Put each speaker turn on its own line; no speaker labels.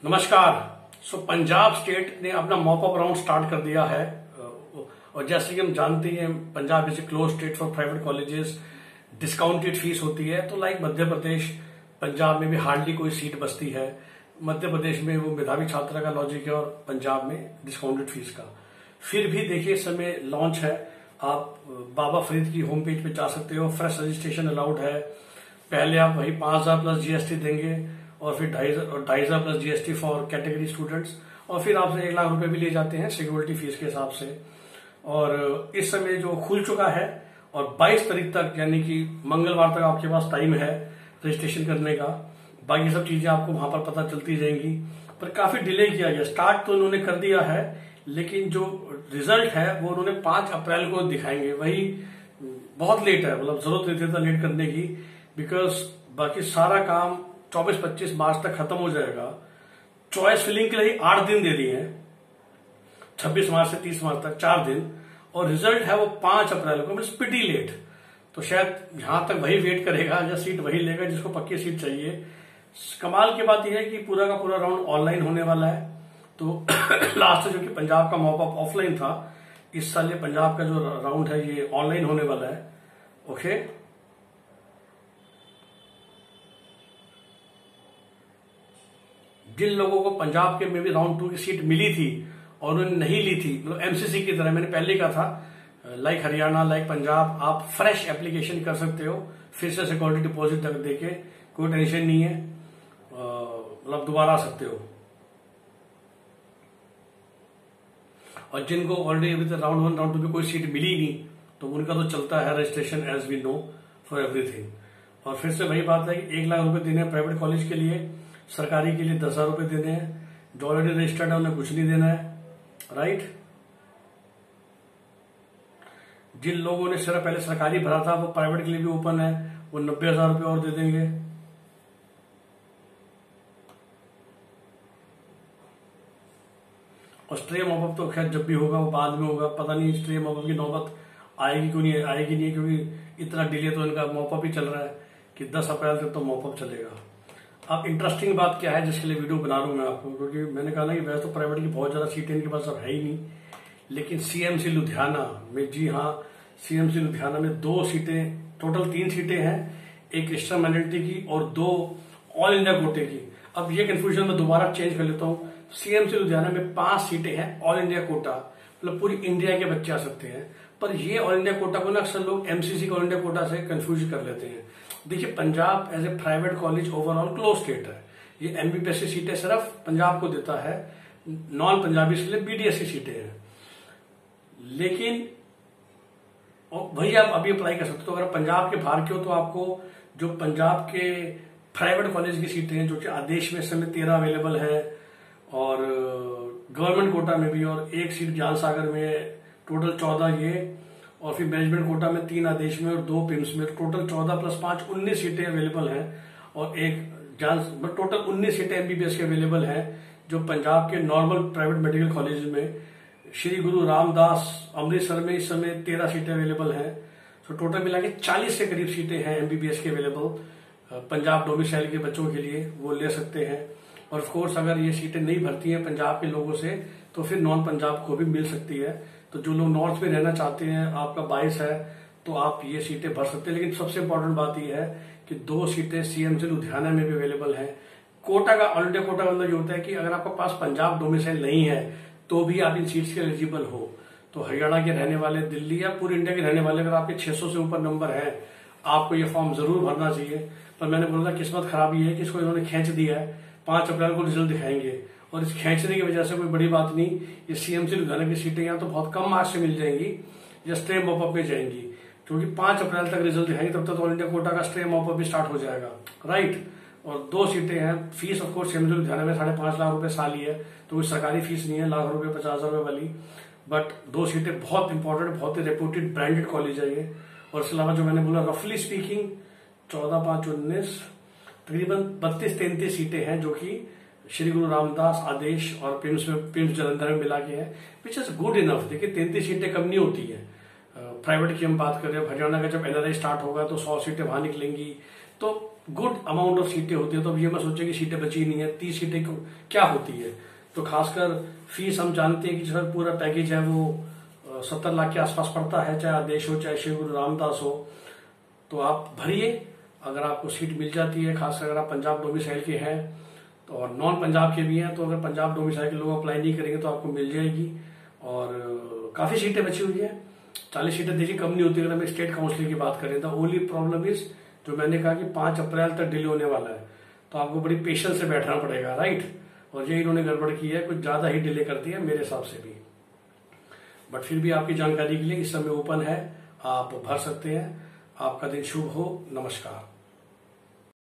नमस्कार। पंजाब स्टेट ने अपना मॉप अप राउंड स्टार्ट कर दिया है और जैसे कि हम जानते हैं Punjab is a close state for private colleges, discounted fees होती है। तो लाइक मध्य प्रदेश, पंजाब में भी हार्डली कोई सीट बचती है। मध्य प्रदेश में वो मेधावी छात्रा का लॉजिक है और पंजाब में डिस्काउंटेड फीस का। फिर भी देखिए इस समय लॉन्च है, आप बाबा फरीद की होम पेज पे जा सकते हो। फ्रेश रजिस्ट्रेशन अलाउड है। पहले आप वही 5,000 प्लस जीएसटी देंगे और फिर 2,500 plus GST for category students, और फिर आपसे 1 लाख रुपए भी ले जाते हैं सिक्योरिटी फीस के हिसाब से। और इस समय जो खुल चुका है और 22 तारीख तक यानी कि मंगलवार तक आपके पास टाइम है रजिस्ट्रेशन करने का। बाकी सब चीजें आपको वहां पर पता चलती रहेंगी, पर काफी डिले किया गया। स्टार्ट तो उन्होंने कर दिया है, लेकिन जो रिजल्ट है वो उन्होंने 5 अप्रैल को दिखाएंगे। वही बहुत लेट है, मतलब जरूरत नहीं थी इतना लेट करने की, बिकॉज बाकी सारा काम 24-25 मार्च तक खत्म हो जाएगा। चॉइस फिलिंग के लिए 8 दिन दे दिए हैं, 26 मार्च से 30 मार्च तक 4 दिन, और रिजल्ट है वो 5 अप्रैल को। मतलब पिटी लेट। तो शायद यहां तक वही वेट करेगा या सीट वही लेगा जिसको पक्की सीट चाहिए। कमाल की बात यह है कि पूरा का पूरा राउंड ऑनलाइन होने वाला है। तो लास्ट जो कि पंजाब का मॉप अप ऑफलाइन था, इस साल ये पंजाब का जो राउंड है ये ऑनलाइन होने वाला है। ओके, जिन लोगों को पंजाब के में भी राउंड 2 की सीट मिली थी और उन्होंने नहीं ली थी, मतलब एमसीसी की तरह, मैंने पहले कहा था, लाइक हरियाणा, लाइक पंजाब, आप फ्रेश एप्लीकेशन कर सकते हो फिर से सिक्योरिटी डिपॉजिट तक देके, कोई टेंशन नहीं है। मतलब दोबारा आ सकते हो। और जिनको ऑलरेडी अभी तक राउंड 1 राउंड 2 में कोई सीट मिली नहीं, तो उनका तो चलता है registration as we know for everything. और फिर से वही बात है कि 1 लाख रुपए देने हैं प्राइवेट कॉलेज के लिए, सरकारी के लिए 10,000 रुपए देने हैं। जो ऑलरेडी रजिस्टर्ड है उन्हें कुछ नहीं देना है, राइट। जिन लोगों ने सिर्फ पहले सरकारी भरा था वो प्राइवेट के लिए भी ओपन है, वो 90,000 रुपए और दे देंगे। और स्ट्रे मॉपअप तो खैर जब भी होगा वो बाद में होगा। पता नहीं स्ट्रे मॉपअप की नौबत आएगी क्यों नहीं, आएगी नहीं, क्योंकि इतना डिले तो इनका मॉपअप ही चल रहा है कि 10 अप्रैल तक तो मॉपअप चलेगा। अब इंटरेस्टिंग बात क्या है जिसके लिए वीडियो बना रहा हूं मैं आपको, क्योंकि मैंने कहा ना कि वैसे तो प्राइवेट की बहुत ज्यादा सीटें इनके पास अब है ही नहीं, लेकिन सीएमसी लुधियाना में, जी हाँ, सीएमसी लुधियाना में 2 सीटें, टोटल 3 सीटें हैं, एक एक्स्ट्रा माइनॉरिटी की और 2 ऑल इंडिया कोटे की। अब ये कंफ्यूजन मैं दोबारा चेंज कर लेता हूँ। सीएमसी लुधियाना में 5 सीटें हैं ऑल इंडिया कोटा, मतलब पूरी इंडिया के बच्चे आ सकते हैं। पर ये ऑल इंडिया कोटा को ना अक्सर लोग एमसीसी ऑल इंडिया कोटा से कंफ्यूज कर लेते हैं। देखिए Punjab as a private college overall close state है। ये एमबीबीएस की सीटें सिर्फ पंजाब को देता है, नॉन पंजाबी के लिए बीडीएस की सीटें हैं। लेकिन वही आप अभी अप्लाई कर सकते हो। तो अगर पंजाब के बाहर के हो तो आपको जो पंजाब के प्राइवेट कॉलेज की सीटें हैं, जो कि आदेश में इस समय 13 अवेलेबल है, और गवर्नमेंट कोटा में भी, और 1 सीट ज्ञान सागर में, टोटल 14 ये, और फिर मैनेजमेंट कोटा में 3 आदेश में और 2 पिम्स में, टोटल 14 प्लस 5 19 सीटें अवेलेबल हैं। और एक टोटल 19 सीटें एमबीबीएस के अवेलेबल हैं, जो पंजाब के नॉर्मल प्राइवेट मेडिकल कॉलेज में। श्री गुरु रामदास अमृतसर में इस समय 13 सीटें अवेलेबल हैं। तो टोटल मिला के 40 के करीब सीटें हैं एमबीबीएस के अवेलेबल पंजाब डोमिसाइल के बच्चों के लिए, वो ले सकते हैं। और ऑफकोर्स अगर ये सीटें नहीं भरती हैं पंजाब के लोगों से तो फिर नॉन पंजाब को भी मिल सकती है। तो जो लोग नॉर्थ में रहना चाहते हैं, आपका 22 है, तो आप ये सीटें भर सकते हैं। लेकिन सबसे इंपॉर्टेंट बात यह है कि 2 सीटें सीएमसी लुधियाना में भी अवेलेबल हैं। कोटा का, ऑल इंडिया कोटा का मतलब ये होता है कि अगर आपके पास पंजाब डोमिसाइल नहीं है तो भी आप इन सीट्स के एलिजिबल हो। तो हरियाणा के रहने वाले, दिल्ली या पूरे इंडिया के रहने वाले, अगर आपके 600 से ऊपर नंबर है, आपको ये फॉर्म जरूर भरना चाहिए। पर मैंने बोला था किस्मत खराब ये है कि इसको इन्होंने खींच दिया है। 5 अप्रैल को रिजल्ट दिखाएंगे, और इस खींचने की वजह से कोई बड़ी बात नहीं, ये सीएमसी लुधियाना की सीटें या तो बहुत कम मार्क्स से मिल जाएंगी या स्ट्रे मॉपअप में जाएंगी, क्योंकि 5 अप्रैल तक रिजल्ट दिखाएंगे, तब तक ऑल इंडिया कोटा का स्ट्रे मॉपअप भी स्टार्ट हो जाएगा, राइट। और 2 सीटें हैं। फीस ऑफकोर्स सीएमसी लुधियाना में 5.5 लाख रुपए साल ही है, तो कोई सरकारी फीस नहीं है लाख रुपए 50,000 रुपए वाली। बट 2 सीटें बहुत इंपॉर्टेंट, बहुत ही रेप्यूटेड ब्रांडेड कॉलेज है ये। और इसके अलावा जो मैंने बोला, रफली स्पीकिंग 14, 5, 19, तकरीबन 32-33 सीटें हैं, जो कि श्री गुरु रामदास आदेश और पिम्स जलंधर में मिला के है, विच इज गुड इनफ। देखिए 33 सीटें कम नहीं होती है। प्राइवेट की हम बात कर रहे हैं, हरियाणा का जब एनआरआई स्टार्ट होगा तो 100 सीटें वहां निकलेंगी। तो गुड अमाउंट ऑफ सीटें होती है। तो अब ये मैं सोचे कि सीटें बची नहीं है, 30 सीटें क्या होती है। तो खासकर फीस हम जानते हैं कि सर पूरा पैकेज है वो 70 लाख के आसपास पड़ता है, चाहे आदेश हो चाहे श्री गुरु रामदास हो। तो आप भरिए, अगर आपको सीट मिल जाती है, खासकर अगर आप पंजाब डोमिसाइल के हैं तो, और नॉन पंजाब के भी हैं, तो अगर पंजाब डोमिसाइल के लोग अप्लाई नहीं करेंगे तो आपको मिल जाएगी। और काफी सीटें बची हुई है, 40 सीटें देखिए कम नहीं होती अगर हम स्टेट काउंसिल की बात करें। तो ओनली प्रॉब्लम इज जो मैंने कहा कि 5 अप्रैल तक डिले होने वाला है, तो आपको बड़ी पेशेंस से बैठना पड़ेगा, राइट। और ये इन्होंने गड़बड़ की है, कुछ ज्यादा ही डिले कर दिया मेरे हिसाब से भी। बट फिर भी आपकी जानकारी के लिए इस समय ओपन है, आप भर सकते हैं। आपका दिन शुभ हो, नमस्कार।